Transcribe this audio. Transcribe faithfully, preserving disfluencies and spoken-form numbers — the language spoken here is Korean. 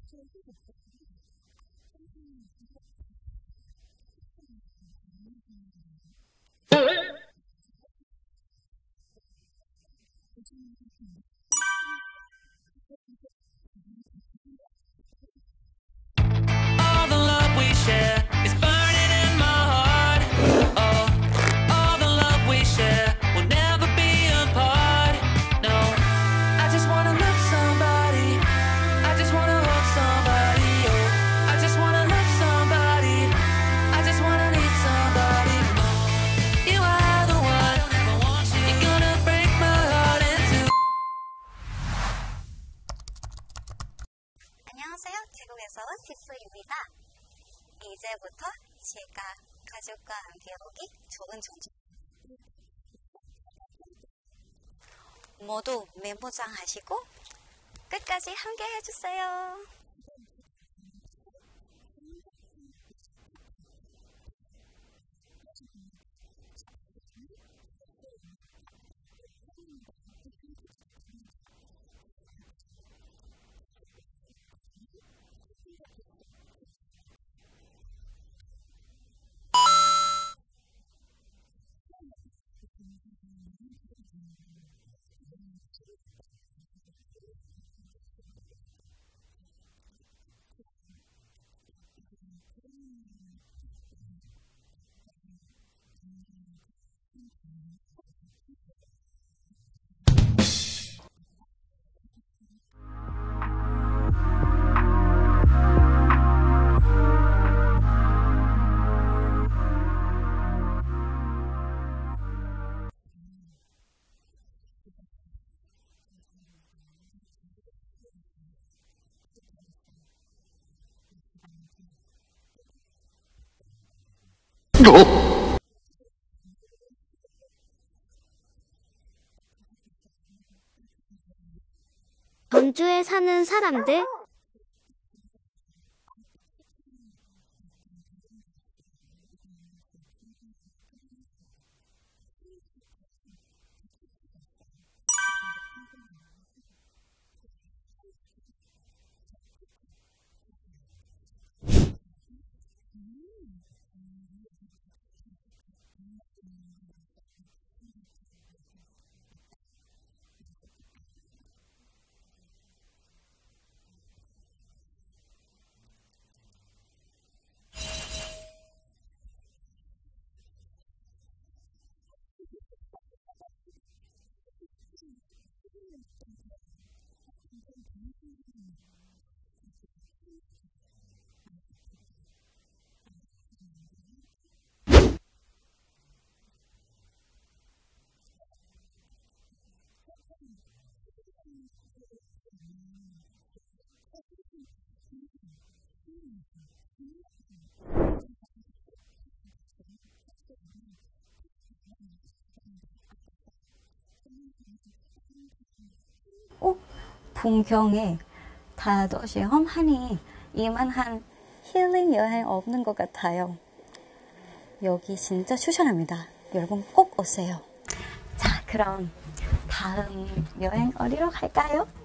안녕하세요. 태국에서 온 티스입니다. 이제부터 제가 가족과 함께 오기 좋은 전주. 모두 메모장 하시고 끝까지 함께 해주세요. 전주에 사는 사람들 어? 풍경에 다도 시험하니 이만한 힐링 여행 없는 것 같아요. 여기 진짜 추천합니다. 여러분 꼭 오세요. 자, 그럼 다음 여행 어디로 갈까요?